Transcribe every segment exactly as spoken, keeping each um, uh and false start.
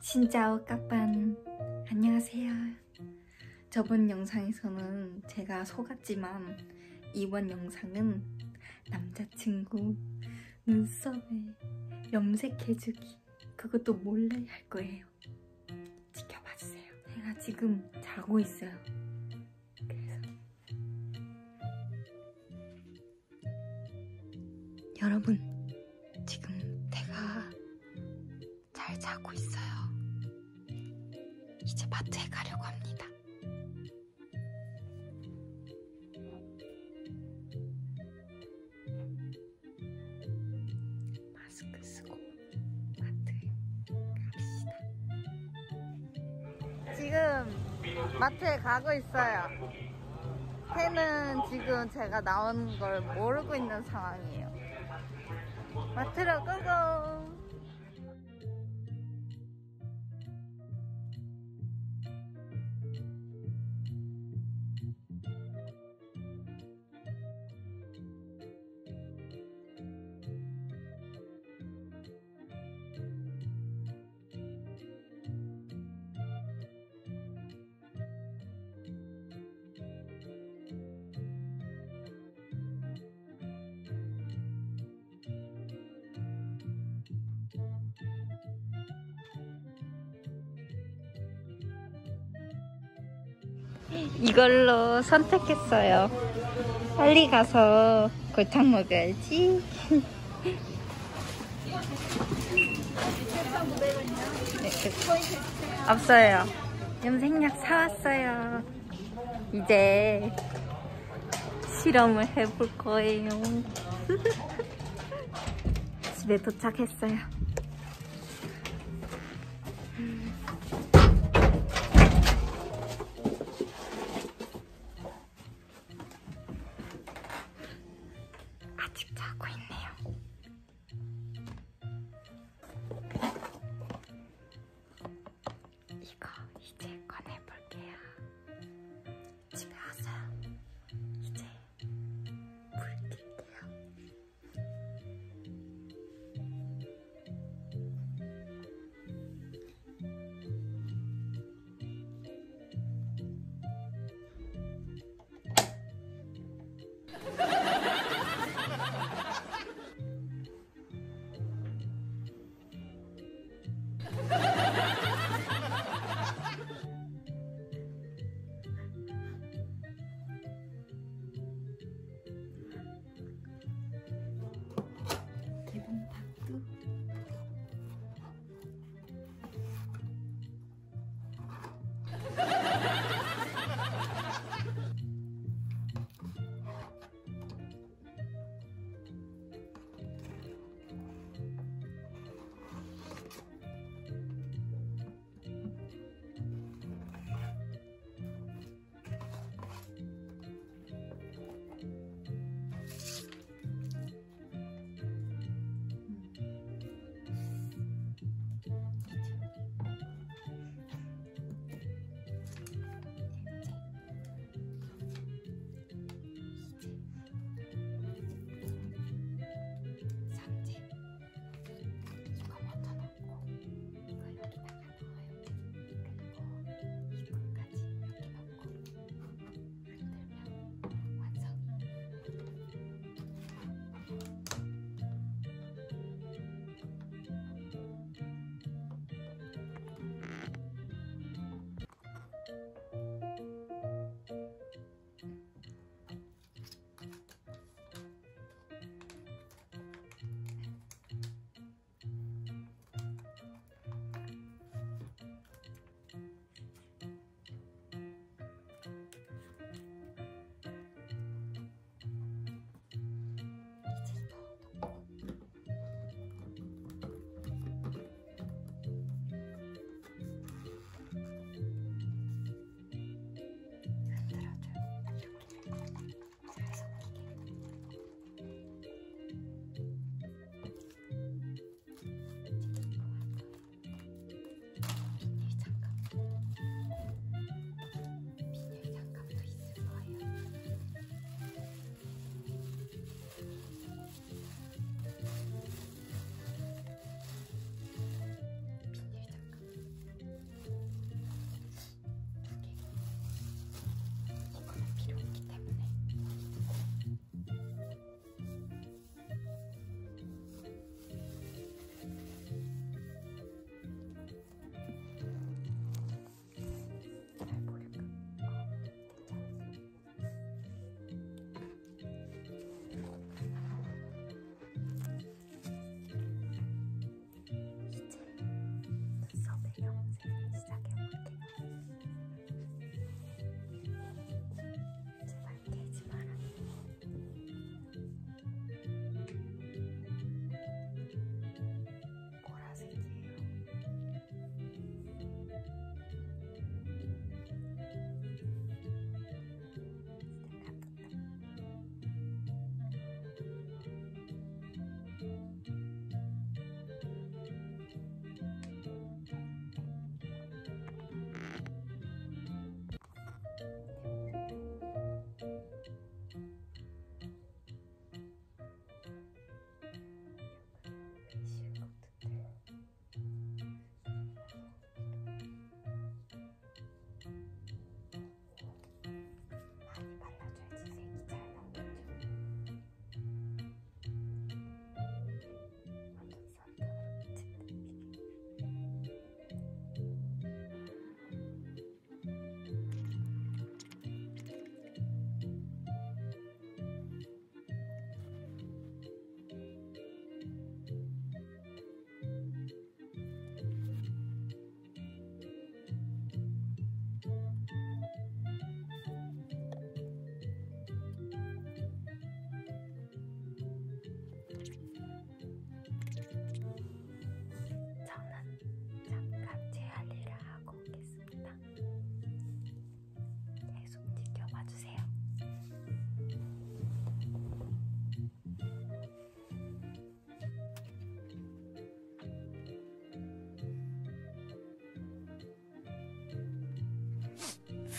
신짜오 까빤 안녕하세요. 저번 영상에서는 제가 속았지만 이번 영상은 남자친구 눈썹에 염색해주기 그것도 몰래 할 거예요. 지켜봐주세요. 제가 지금 자고 있어요. 그래서 여러분 지금 내가 잘 자고 있어요. 이제 마트에 가려고 합니다. 마스크 쓰고 마트에 갑시다. 지금 마트에 가고 있어요. 새는 지금 제가 나오는 걸 모르고 있는 상황이에요. 마트로 고고! 이걸로 선택했어요. 빨리 가서 골탕 먹어야지. 네, 그, 없어요. 염색약 사왔어요. 이제 실험을 해볼 거예요. 집에 도착했어요. 아직 자고 있네요. 이거 이제 꺼내볼게요. 집에 와서 이제 불 켤게요.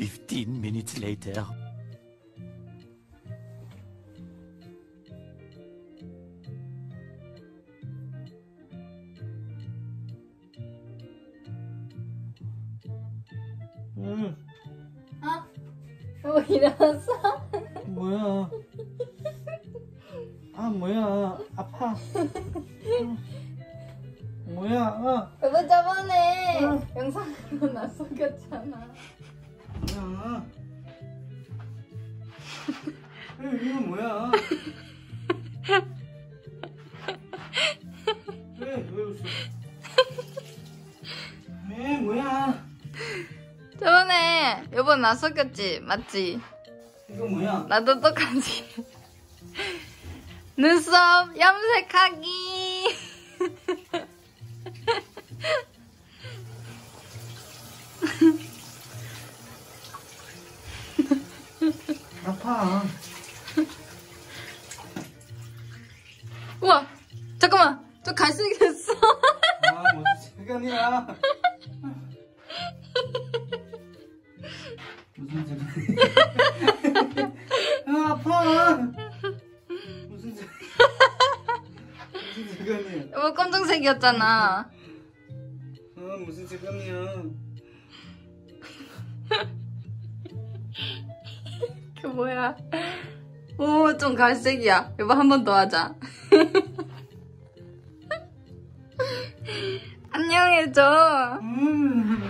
Fifteen minutes later. 응. 어? 여보 일어났어? 뭐야? 아 뭐야? 아파. 응. 뭐야? 어. 여보 저번에 어. 영상으로 나 속였잖아. 뭐야? 에, 이거 뭐야? 왜, 왜 웃어? 에, 뭐야? 저번에 여보 나 속였지? 맞지? 이거 뭐야? 나도 똑같이. 눈썹 염색하기. 아파. 우와 잠깐만 저 갈색이 됐어. 아, 무슨 시간이야? 무슨 시간이야? 아, 아파. 무슨 시 무슨 시간이야? 여보 검정색이었잖아. 아, 무슨 시간이야? 그 뭐야? 오 좀 갈색이야. 여보 한 번 더 하자. 안녕해줘. 음.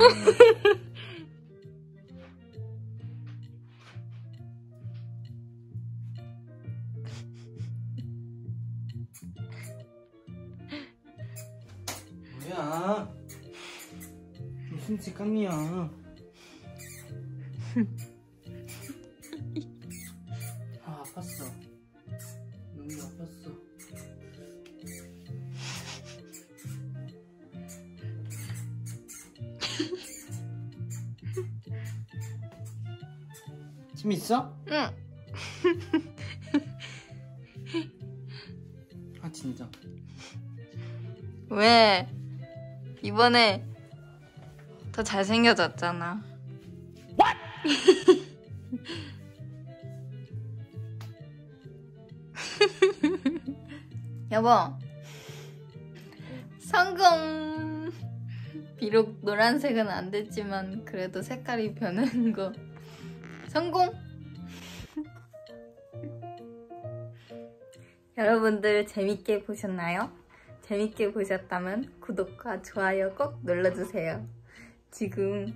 뭐야? 무슨 직감이야? 아, 아팠어. 너무 아팠어. 재밌어? 응. 아, 진짜. 왜? 이번에 더 잘생겨졌잖아. 여보 성공. 비록 노란색은 안 됐지만 그래도 색깔이 변하는 거 성공. 여러분들 재밌게 보셨나요? 재밌게 보셨다면 구독과 좋아요 꼭 눌러주세요. 지금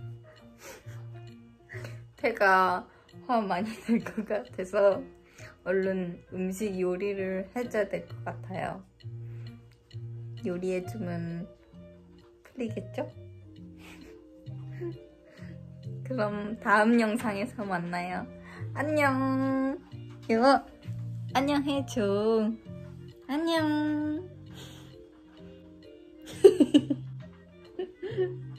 배가 화 많이 날 것 같아서 얼른 음식 요리를 해줘야 될 것 같아요. 요리해주면 풀리겠죠? 그럼 다음 영상에서 만나요. 안녕. 여보 안녕 해줘. 안녕.